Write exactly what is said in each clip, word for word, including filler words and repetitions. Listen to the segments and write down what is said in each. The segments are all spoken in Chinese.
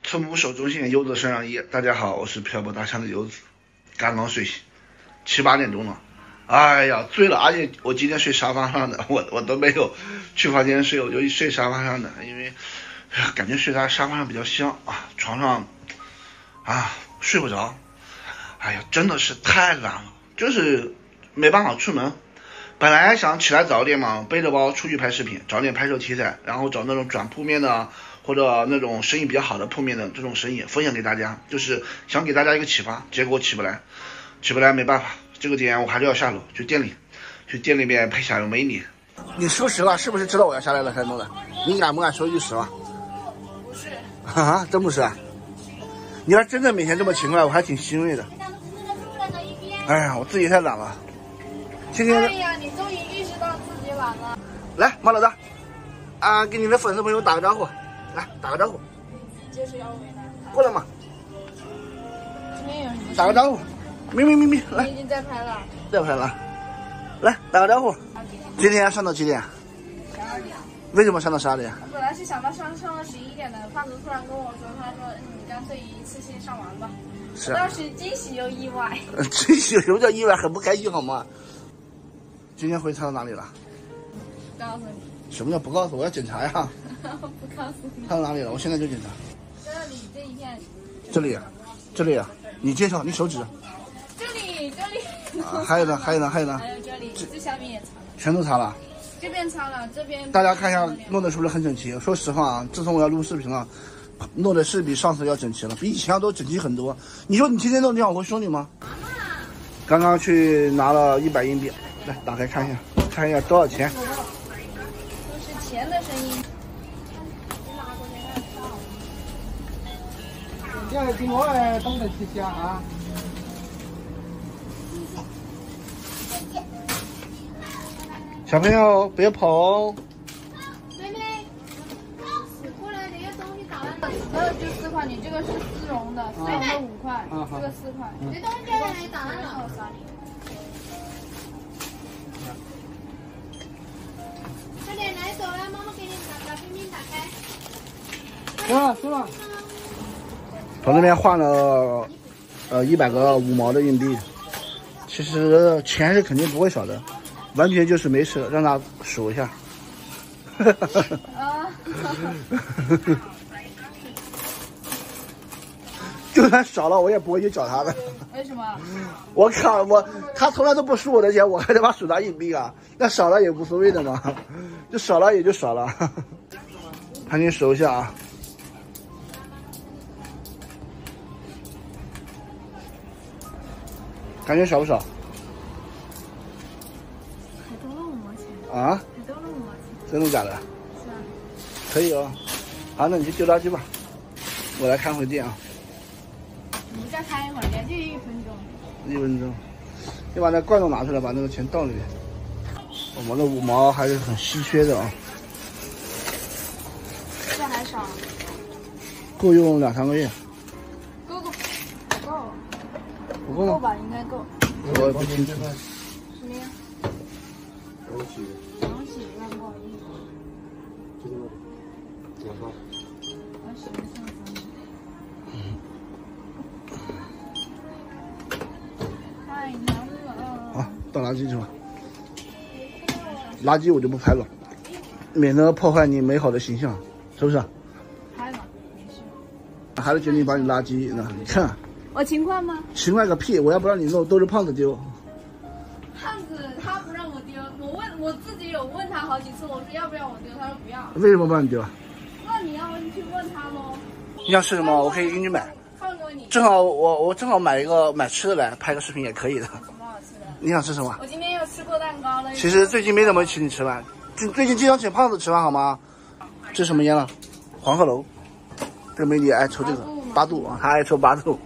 村部手中线优子身上衣，大家好，我是漂泊大象的游子，刚刚睡醒，七八点钟了，哎呀醉了，而且我今天睡沙发上的，我我都没有去房间睡，我就睡沙发上的，因为感觉睡在沙发上比较香啊，床上啊睡不着，哎呀真的是太懒了，就是没办法出门。本来想起来早点嘛，背着包出去拍视频，找点拍摄题材，然后找那种转铺面的或者那种生意比较好的铺面的这种生意分享给大家，就是想给大家一个启发，结果起不来，起不来没办法，这个点我还是要下楼去店里，去店里面拍下有美女。你说实话，是不是知道我要下来了才弄的？你敢不敢说一句实话？ 不是。 啊，真不是啊？你要真的每天这么勤快，我还挺欣慰的。哎呀，我自己太懒了。今天哎呀，你终于意识到自己懒了。 来，马老大，啊，给你的粉丝朋友打个招呼，来打个招呼。 就是要为难他。 过来嘛。 今天有人打个招呼。咪咪咪咪，来。 你已经在拍了。 在拍了。来打个招呼。今天上到几点？ 十二点。 为什么上到十二点？ 本来是想到上上到十一点的，胖子突然跟我说，他说你干脆一次性上完吧。 是。 当时惊喜又意外。 惊喜有什么叫意外？很不开心好吗？今天回查到哪里了？ 不告诉你。 什么叫不告诉我？要检查呀。 不告诉你。 查到哪里了？我现在就检查。 这里这一片。 这里，这里啊，你介绍，你手指。 这里这里。 啊，还有呢，还有呢，还有呢。 还有这里，这下面也擦了。 全都擦了。 这边擦了，这边。 大家看一下，弄得是不是很整齐？说实话啊，自从我要录视频了，弄的是比上次要整齐了，比以前要都整齐很多。你说你天天弄这样，我会凶你吗？刚刚去拿了一百硬币。来，打开看一下，看一下多少钱。 都是钱的声音。 这样跟我来懂得去讲啊。 小朋友别跑哦。 妹妹，过来，你要东西打完了。这就四块，你这个是丝绒的，丝绒的五块，这个四块。你东西来打完了。快点来走了，妈妈给你把把冰冰打开。 行了行了。 从那边换了呃一百个五毛的硬币，其实钱是肯定不会少的，完全就是没事让他数一下。 啊。 就算少了，我也不会去找他的。 为什么？ 我靠，我他从来都不数我的钱，我还得把数他硬币啊？那少了也无所谓的嘛，就少了也就少了。赶紧数一下啊！感觉少不少？ 还多了五毛钱。 啊？ 还多了五毛钱。 真的假的？ 是啊。 可以哦。好，那你去丢垃圾吧，我来看回店啊。 你再看一会儿，连续一分钟。 一分钟，你把那罐头拿出来，把那个钱倒里面。我们的五毛还是很稀缺的啊。 这还少。 够用两三个月。 够够不够？ 不够吗？ 够吧，应该够。 我也不清楚。 什么呀？ 对不起。 对不起，那不好意思。 这个两块。 我喜欢上三个。太难了。 好，倒垃圾去吧。垃圾我就不拍了，免得破坏你美好的形象，是不是？ 拍吧，没事。 还是决定把你垃圾呢？你看。 我勤快吗？ 勤快个屁！我要不让你弄，都是胖子丢。 胖子他不让我丢，我问我自己有问他好几次，我说要不要我丢，他说不要。 为什么不让你丢？ 那你要去问他喽。 你想吃什么？我可以给你买。 放过你。 正好我我正好买一个买吃的来拍个视频也可以的。 什么好吃的？ 你想吃什么？ 我今天又吃过蛋糕了。 其实最近没怎么请你吃饭，最最近经常请胖子吃饭好吗？这什么烟了？黄鹤楼。这美女爱抽这个八度啊，她爱抽八度。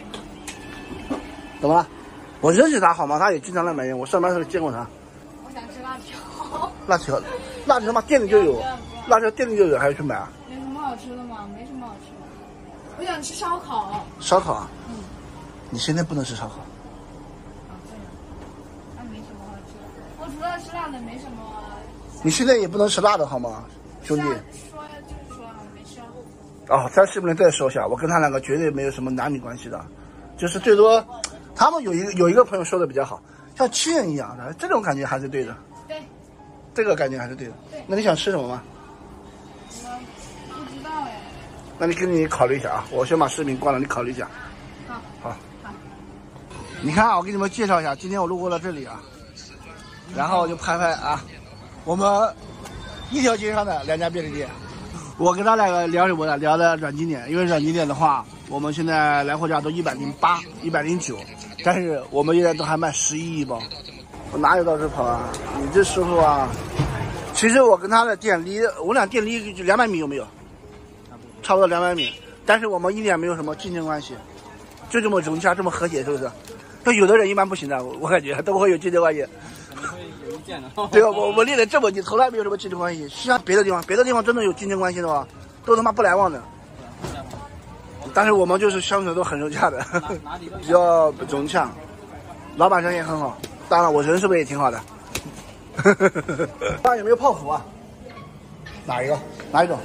怎么了？我认识他好吗？他也经常来买烟，我上班时候见过他。 我想吃辣条。 辣条，辣条嘛店里就有，辣条店里就有，还要去买啊？ 有什么好吃的吗？没什么好吃的。我想吃烧烤。 烧烤啊？ 嗯。 你现在不能吃烧烤。 啊，对呀。那没什么好吃的。我除了吃辣的没什么。 你现在也不能吃辣的好吗，兄弟？ 说呀，就是说啊，没事啊。 哦，在视频里再说一下，我跟他两个绝对没有什么男女关系的，就是最多，他们有一个有一个朋友说的比较好，像亲人一样的，这种感觉还是对的。 对， 这个感觉还是对的。 对， 那你想吃什么吗？ 我不知道哎。 那你跟你考虑一下啊，我先把视频关了，你考虑一下。 好。 好。好。你看啊，我给你们介绍一下，今天我路过了这里啊，然后就拍拍啊，我们一条街上的两家便利店。我跟他两个聊什么呢？聊的软金点，因为软金点的话，我们现在来货价都一百零八、一百零九，但是我们现在都还卖十一一包。我哪有到处跑啊？你这师傅啊！其实我跟他的店离我俩店离两百米有没有？差不多两百米，但是我们一点没有什么竞争关系，就这么融洽，这么和谐，是不是？那有的人一般不行的，我我感觉都不会有竞争关系。对啊，我我练了这么久，从来没有什么竞争关系。像别的地方，别的地方真的有竞争关系的话，都他妈不来往的。但是我们就是相处都很融洽的，比较融洽。老板人也很好，当然我人是不是也挺好的？看有没有泡芙啊？哪一个？哪一种？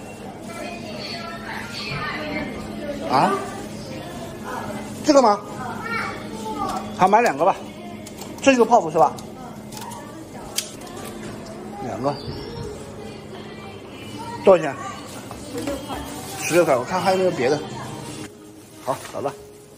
啊？这个吗？好，买两个吧。这个泡芙是吧？两个，多少钱？十六块。十六块，我看还有没有别的。好，好了，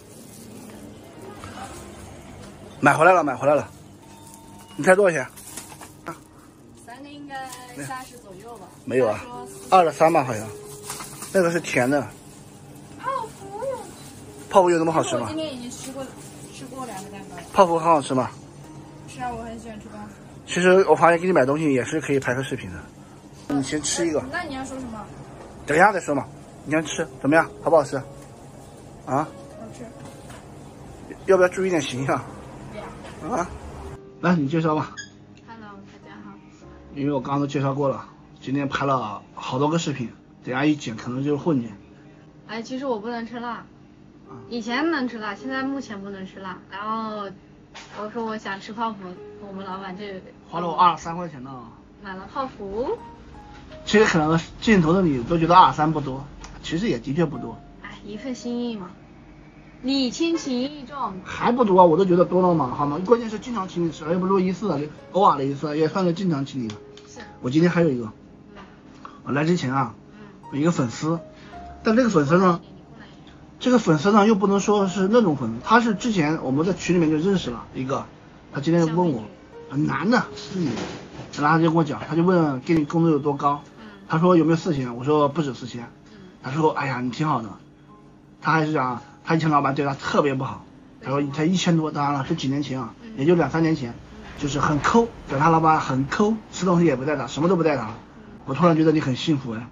买回来了，买回来了。你猜多少钱？ 三个应该三十左右吧。 没有啊，二十三吧，好像。那个是甜的。 泡芙有。 泡芙有那么好吃吗？ 我今天已经吃过吃过两个蛋糕了。 泡芙很好吃吗？ 是啊，我很喜欢吃泡芙。 其实我发现给你买东西也是可以拍个视频的。你先吃一个。 那你要说什么？ 等一下再说嘛。你先吃，怎么样？好不好吃？啊？ 好吃。 要不要注意点形象？啊？来，你介绍吧。 Hello， 大家好。 因为我刚刚都介绍过了，今天拍了好多个视频，等下一剪可能就是混剪。 哎，其实我不能吃辣，以前能吃辣，现在目前不能吃辣。然后我说我想吃泡芙，我们老板就花了我二十三块钱呢。 买了泡芙。 其实可能镜头的你都觉得二十三不多，其实也的确不多。 哎，一份心意嘛，礼轻情意重。 还不多啊，我都觉得多了嘛，好吗？关键是经常请你吃，又不是一次，偶尔的一次，也算是经常请你的。 是。我今天还有一个，嗯、我来之前啊，嗯、有一个粉丝，但这个粉丝呢，这个粉丝呢又不能说是那种粉丝，他是之前我们在群里面就认识了一个，他今天问我，男的是女的，然后他就跟我讲，他就问给你工资有多高，嗯、他说有没有四千，我说不止四千，嗯、他说哎呀你挺好的，他还是讲他以前老板对他特别不好，他说才一千多，当然了是几年前啊，嗯、也就两三年前，就是很抠，对他老板很抠，吃东西也不带他，什么都不带他，我突然觉得你很幸福哎。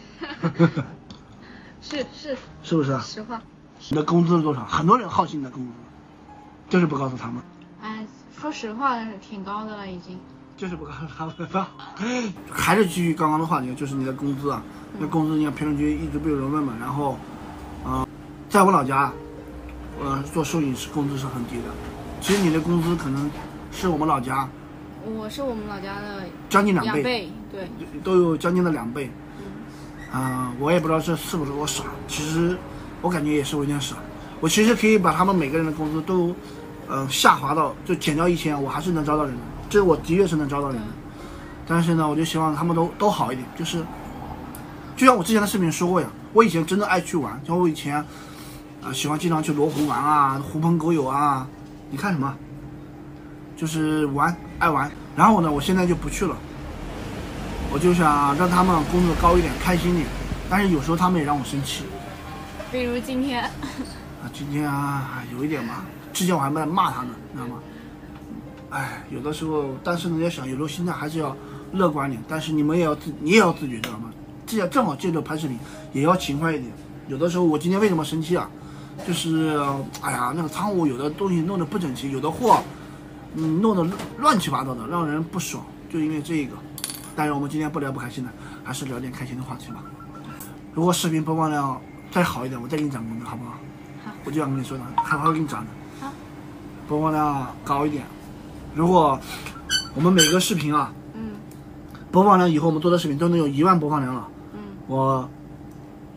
是是是不是？ 实话。 你的工资是多少？很多人好奇你的工资，就是不告诉他们。 哎，说实话挺高的了已经。 就是不告诉他们。还是基于刚刚的话题，就是你的工资啊，那、嗯、工资你看评论区一直被有人问嘛，然后，呃，在我老家，呃，做摄影师工资是很低的。其实你的工资可能是我们老家， 我是我们老家的将近两倍， 两倍对， 都有将近的两倍。啊、呃，我也不知道这是不是我傻，其实我感觉也是我有点傻。我其实可以把他们每个人的工资都，呃，下滑到就减掉一千，我还是能招到人的，这我的确是能招到人的。但是呢，我就希望他们都都好一点，就是，就像我之前的视频说过呀，我以前真的爱去玩，像我以前，啊、呃，喜欢经常去罗湖玩啊，狐朋狗友啊，你看什么？就是玩，爱玩。然后呢，我现在就不去了。我就想让他们工作高一点，开心点，但是有时候他们也让我生气。 比如今天。 啊，今天啊，有一点嘛。之前我还在骂他呢，你知道吗？哎，有的时候，但是呢，要想有时候心态还是要乐观点。但是你们也要自，你也要自觉，知道吗？这样正好借着拍视频，也要勤快一点。有的时候我今天为什么生气啊？就是哎呀，那个仓库有的东西弄得不整齐，有的货，嗯，弄得乱七八糟的，让人不爽。就因为这个。但是我们今天不聊不开心的，还是聊点开心的话题吧。如果视频播放量再好一点，我再给你涨工资，好不好？ 好。 我就想跟你说的，还会给你涨的。 好。 播放量高一点，如果我们每个视频啊，嗯，播放量以后我们做的视频都能有一万播放量了，嗯，我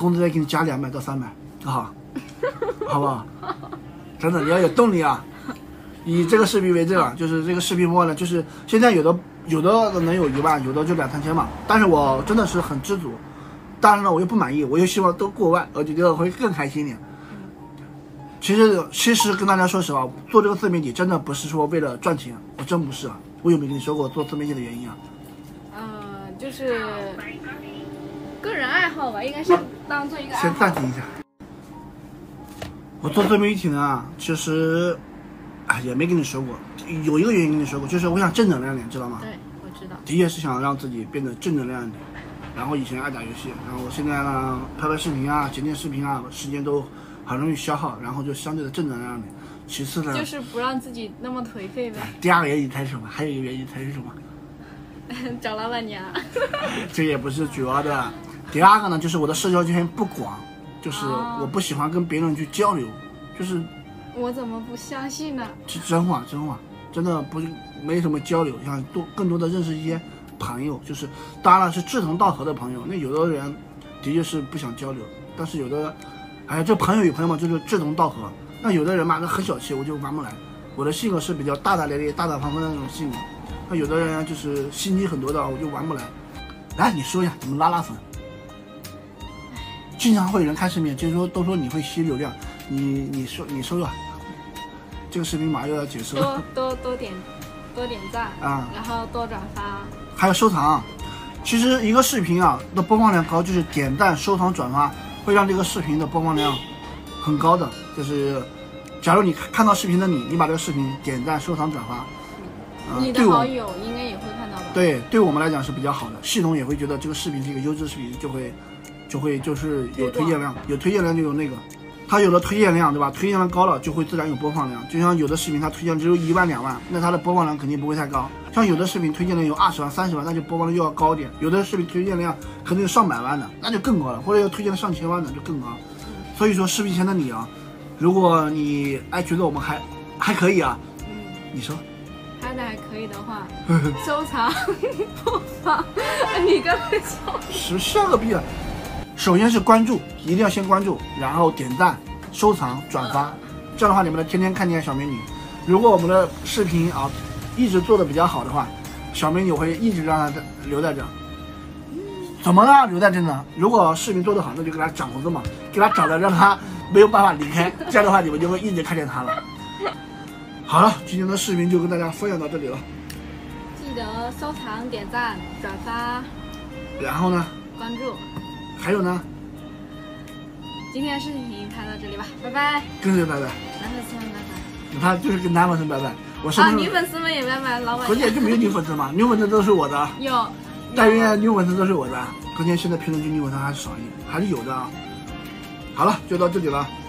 工资再给你加两百到三百，好，好不好？真的，你要有动力啊！以这个视频为证啊，就是这个视频播呢，就是现在有的有的能有一万，有的就两三千嘛。但是我真的是很知足，当然了，我又不满意，我又希望都过万，我觉得会更开心一点。其实，其实跟大家说实话，做这个自媒体真的不是说为了赚钱，我真不是啊。我有没有跟你说过做自媒体的原因啊？ 呃，就是个人爱好吧，应该是当做一个爱好。 先暂停一下。我做自媒体呢，其实，啊，也没跟你说过，有一个原因跟你说过，就是我想正能量点，知道吗？ 对，我知道。 的确是想让自己变得正能量一点。然后以前爱打游戏，然后我现在呢，拍拍视频啊，剪剪视频啊，时间都很容易消耗，然后就相对的正能量点。其次呢， 就是不让自己那么颓废呗。 第二个原因才是什么？还有一个原因才是什么？ 找老板娘。 这也不是主要的。第二个呢，就是我的社交圈不广，就是我不喜欢跟别人去交流，就是。 我怎么不相信呢？ 是真话，真话，真的不没什么交流，想多更多的认识一些朋友，就是当然了是志同道合的朋友。那有的人的确是不想交流，但是有的，哎，这朋友与朋友嘛，就是志同道合。那有的人嘛，那很小气，我就玩不来。我的性格是比较大大咧咧、大大方方的那种性格。那有的人就是心机很多的，我就玩不来。来，你说一下怎么拉拉粉？经常会有人看视频，就是说都说你会吸流量，你你说你说说，这个视频马上又要结束了。 多多多点多点赞啊， 然后多转发， 还有收藏。其实一个视频啊的播放量高，就是点赞、收藏、转发会让这个视频的播放量很高的。就是假如你看到视频的你，你把这个视频点赞、收藏、转发， 呃、你的好友应该也会看到吧？ 对，对我们来讲是比较好的，系统也会觉得这个视频是一个优质视频，就会就会就是有推荐量，有推荐量就有那个。它有了推荐量，对吧？推荐量高了，就会自然有播放量。就像有的视频它推荐只有一万两万，那它的播放量肯定不会太高。像有的视频推荐量有二十万、三十万，那就播放量又要高一点。有的视频推荐量可能有上百万的，那就更高了，或者要推荐上千万的就更高。所以说，视频前的你啊，如果你哎觉得我们还还可以啊，嗯，你说拍的还可以的话，收藏、播放，你刚才说是笑个屁啊！首先是关注，一定要先关注，然后点赞、收藏、转发，这样的话你们能天天看见小美女。如果我们的视频啊一直做的比较好的话，小美女会一直让她留在这。怎么让留在这呢？如果视频做得好，那就给她长胡子嘛，给她长得让她没有办法离开，这样的话你们就会一直看见她了。好了，今天的视频就跟大家分享到这里了。 记得收藏、点赞、转发， 然后呢？ 关注。 还有呢？ 今天的视频拍到这里吧，拜拜。 跟谁拜拜？ 男粉丝们拜拜。 他就是跟男粉丝拜拜。我是啊，女粉丝们也拜拜，老板。 关键就没有女粉丝嘛，女粉丝都是我的。 有。 但愿女粉丝都是我的。关键现在评论区女粉丝还是少一点，还是有的啊。好了，就到这里了。